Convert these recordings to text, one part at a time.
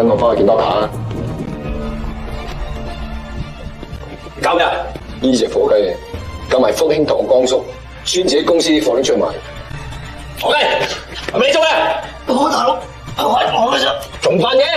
跟我翻去見 doctor 啊！ 搞咩啊？ 呢隻火雞夾埋福興堂江叔，專自己公司啲貨拎出去賣。 火雞係咪你做嘅？我大佬，我嘅啫，仲扮嘢？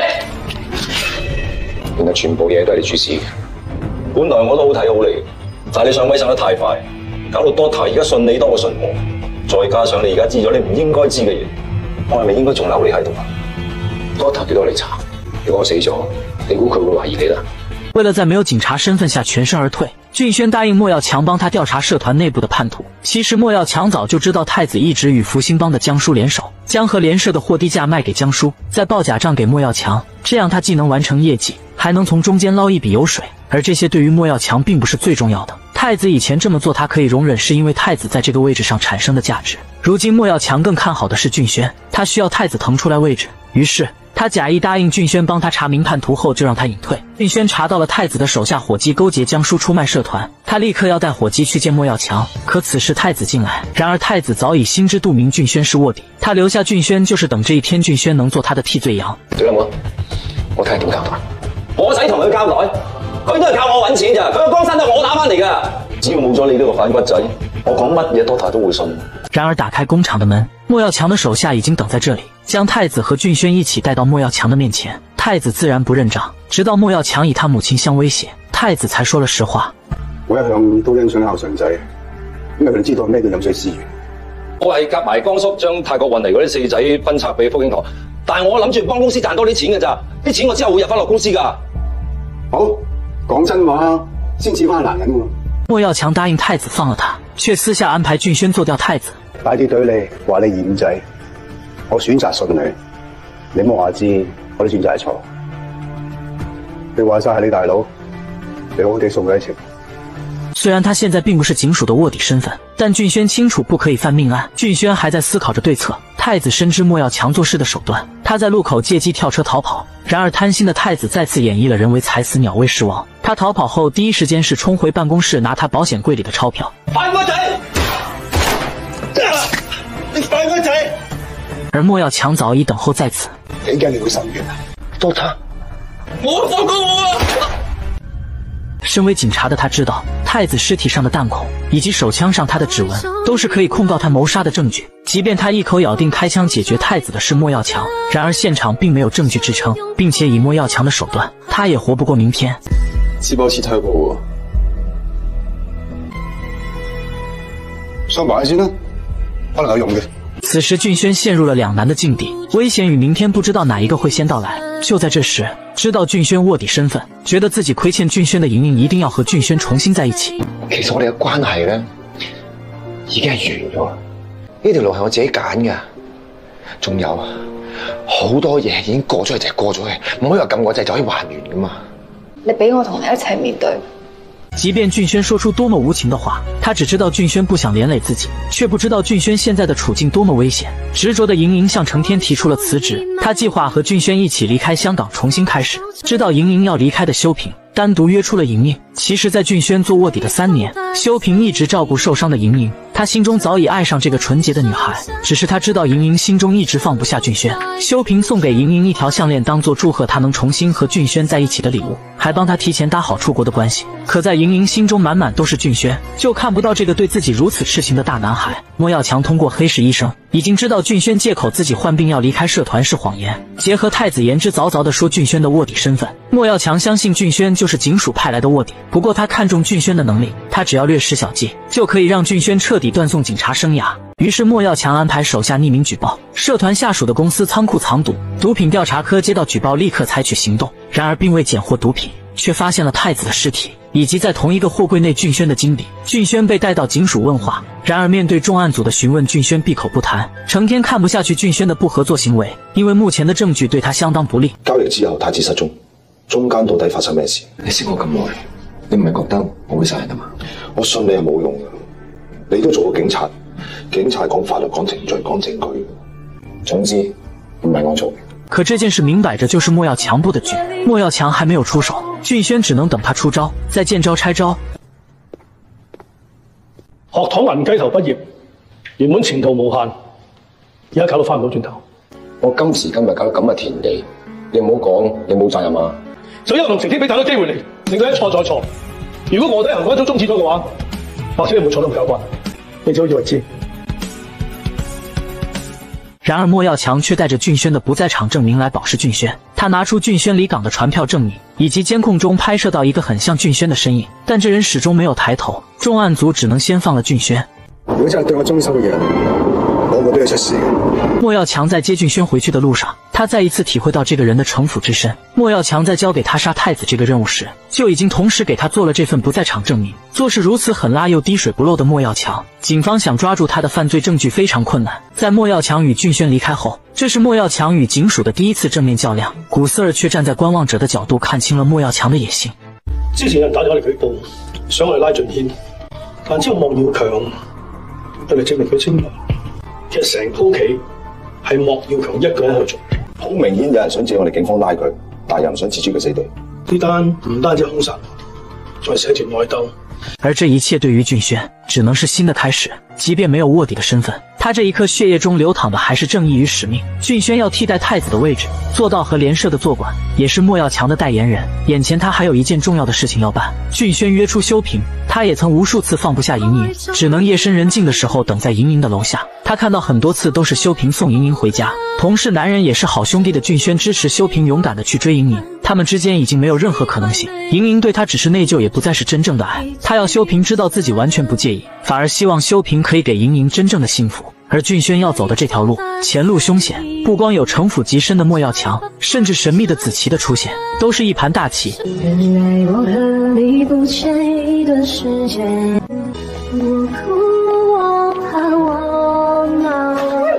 原來全部嘢都係你主使嘅。 本來我都好睇好你，但係你上位上得太快，搞到 doctor 而家信你多過信我，再加上你而家知咗你唔應該知嘅嘢，我係咪應該仲留你喺度啊 ？doctor 叫我嚟查，如果我死咗，你估佢會懷疑你啦？ 为了在没有警察身份下全身而退，俊轩答应莫耀强帮他调查社团内部的叛徒。其实莫耀强早就知道太子一直与福星帮的江叔联手，将和联社的货低价卖给江叔，再报假账给莫耀强，这样他既能完成业绩，还能从中间捞一笔油水。而这些对于莫耀强并不是最重要的。太子以前这么做他可以容忍，是因为太子在这个位置上产生的价值。如今莫耀强更看好的是俊轩，他需要太子腾出来位置，于是他假意答应俊轩帮他查明叛徒后就让他隐退。俊轩查到了太子的手下伙计勾结江叔出卖社团，他立刻要带伙计去见莫耀强。可此时太子进来，然而太子早已心知肚明俊轩是卧底，他留下俊轩就是等这一天俊轩能做他的替罪羊。 對啦，我睇下點交代。 我使同佢交代，佢都係靠我揾錢咋，佢個江山都係我打翻嚟㗎。只要冇咗你呢個反骨仔，我講乜嘢 doctor 都會信。 然而打开工厂的门，莫耀强的手下已经等在这里，将太子和俊轩一起带到莫耀强的面前。太子自然不认账，直到莫耀强以他母親相威胁，太子才說了實話。 我一向都欣賞孝順仔，因為佢哋知道咩叫飲水思源。 我係夾埋江叔將泰國運嚟嗰啲4仔分拆俾福興堂，但係我諗住幫公司賺多啲錢㗎咋，啲錢我之後會入翻落公司㗎。 好，講真話先似翻男人喎。 莫耀強答應太子放了他，卻私下安排俊軒做掉太子。 快啲對你話你嫌仔，我選擇信你，你冇話知我啲選擇係錯。你話晒係你大佬，你好地送佢一程。 雖然他現在並不是警署的臥底身份，但俊軒清楚不可以犯命案。俊軒還在思考着對策。太子深知莫耀強做事的手段，他在路口借機跳車逃跑。然而貪心的太子再次演繹了人為財死鳥為食亡。他逃跑後第一時間是衝回辦公室拿他保險櫃裡的鈔票。 反骨仔！你反骨仔！ 而莫耀強早已等候在此。 你驚你會心軟啊 doctor， 我放過我啊！ 身為警察的他知道，太子屍體上的彈孔以及手槍上他的指紋都是可以控告他謀殺的證據。即便他一口咬定開槍解決太子的是莫耀強，然而現場並沒有證據支撐，並且以莫耀強的手段，他也活不過明天。 支波似推過喎，收埋先啦，可能有用嘅。 此時俊軒陷入了兩難的境地，危險與明天不知道哪一個會先到來。就在這時，知道俊軒臥底身份，覺得自己虧欠俊軒的瑩瑩一定要和俊軒重新在一起。 其實我哋嘅關係咧已經係完咗啦，呢條路係我自己揀㗎，仲有好多嘢已經過咗去就係過咗去，唔可以話撳個掣就可以還原㗎嘛。 你俾我同你一齊面對。 即便俊軒說出多麼無情的話，他只知道俊軒不想連累自己，卻不知道俊軒現在的處境多麼危險。執着的瑩瑩向成天提出了辭職，他計劃和俊軒一起離開香港重新開始。知道瑩瑩要離開的修平單獨約出了瑩瑩。其實在俊軒做臥底的3年，修平一直照顧受傷的瑩瑩，他心中早已愛上這個純潔的女孩，只是他知道瑩瑩心中一直放不下俊軒。修平送給瑩瑩一條項鏈當做祝賀他能重新和俊軒在一起的禮物，還幫他提前搭好出國的關係。可在瑩瑩心中滿滿都是俊軒，就看不到這個對自己如此痴情的大男孩。莫耀強通過黑市醫生已經知道俊軒借口自己患病要離開社團是謊言，結合太子言之鑿鑿地說俊軒的臥底身份，莫耀強相信俊軒就是警署派來的臥底。不過他看中俊軒的能力，他只要略施小計就可以讓俊軒徹底斷送警察生涯。於是莫耀強安排手下匿名舉報社團下屬的公司倉庫藏毒，毒品調查科接到舉報立刻採取行動，然而並未檢獲毒品，卻發現了太子的屍體以及在同一個貨櫃內俊軒的經歷。俊軒被帶到警署問話，然而面對重案組的詢問，俊軒閉口不談。成天看不下去俊軒的不合作行為，因為目前的證據對他相當不利。 交易之後太子失蹤，中間到底發生咩事？你識我咁耐，你唔係覺得我會殺人啊嘛？我信你係冇用嘅，你都做過警察，警察講法律、講程序、講證據，總之唔係我做嘅。 可這件事明擺着就是莫耀強布的局，莫耀強還沒有出手，俊軒只能等他出招，再見招拆招。 學堂銀雞頭畢業，原本前途無限，而家搞到翻唔到轉頭。 我今時今日搞到咁嘅田地， 你唔好講，你冇責任啊！ 就因為同晴天俾太多機會你，令到一錯再錯。如果我哋行嗰一種終止咗嘅話，或者你會錯得唔夠慣，你就以為知。 然而莫耀强却带着俊轩的不在场证明来保释俊轩，他拿出俊轩离港的传票证明，以及监控中拍摄到一个很像俊轩的身影，但这人始终没有抬头，重案组只能先放了俊轩。 如果真係對我忠心嘅人，我都要出事嘅。 莫耀强在接俊轩回去的路上，他再一次体会到这个人的城府之深。莫耀强在交给他杀太子这个任务时，就已经同时给他做了这份不在场证明。做事如此狠辣又滴水不漏的莫耀强，警方想抓住他的犯罪证据非常困难。在莫耀强与俊轩离开後，这是莫耀強與警署的第一次正面較量，古斯爾卻站在觀望者的角度看清了莫耀強的野性。 之前有人打電話嚟舉報，想我哋拉俊軒，但之後莫耀強對嚟證明佢清白。其實成鋪棋係莫耀強一個人去做， 好明顯有人想借我哋警方拉佢，但又唔想置諸佢死地。 呢單唔單止兇殺，仲係寫住內鬥。 而這一切對於俊軒只能是新的開始，即便沒有臥底的身份，他這一刻血液中流淌的還是正義與使命。俊軒要替代太子的位置，做到和聯社的坐館，也是莫耀強的代言人。眼前他還有一件重要的事情要辦。俊軒約出修平，他也曾無數次放不下盈盈，只能夜深人靜的時候等在盈盈的樓下。他看到很多次都是修平送盈盈回家，同是男人也是好兄弟的俊軒支持修平勇敢的去追盈盈，他們之間已經沒有任何可能性。盈盈對他只是內疚，也不再是真正的愛。他要修平知道自己完全不介意，反而希望修平可以給盈盈真正的幸福。而俊軒要走的這條路，前路兇險，不光有城府極深的莫耀強，甚至神秘的子琪的出現，都是一盤大棋。原來我和你不欠一段時間，我哭我怕我惱。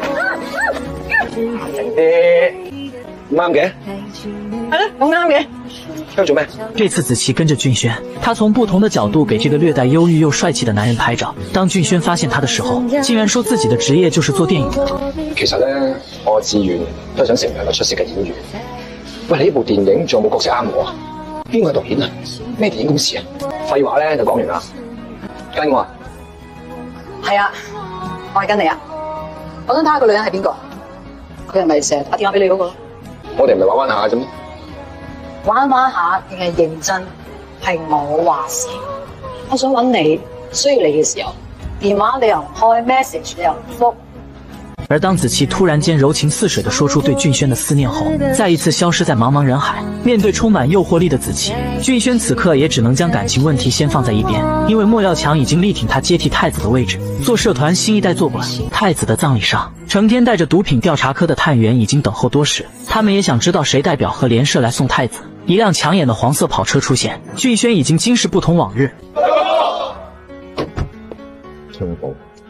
唔啱嘅， 係咯，好啱嘅。 喺度做咩？ 這次子琪跟着俊軒，他從不同的角度給這個略帶憂鬱又帥氣的男人拍照。當俊軒發現他的時候，竟然說自己的職業就是做電影的。 其實咧，我嘅志願都係想成為一個出色嘅演員。喂，你呢部電影仲有冇角色啱我啊？邊個係導演啊？咩電影公司啊？廢話咧就講完啦。跟我啊？ 係啊，我係跟你啊。我想睇下個女人係邊個？佢係咪成日打電話俾你嗰個？ 我哋唔係玩玩下啫咩？ 玩玩下定係認真？係我話事。我想揾你，需要你嘅時候，電話你又唔開 ，message 你又唔覆。 而當子琪突然間柔情似水地說出對俊軒的思念後，再一次消失在茫茫人海。面對充滿誘惑力的子琪，俊軒此刻也只能將感情問題先放在一邊，因為莫耀強已經力挺他接替太子的位置，做社團新一代坐館。太子的葬禮上，成天帶着毒品調查科的探員已經等候多時，他們也想知道誰代表和聯社來送太子。一輛搶眼的黃色跑車出現，俊軒已經今時不同往日。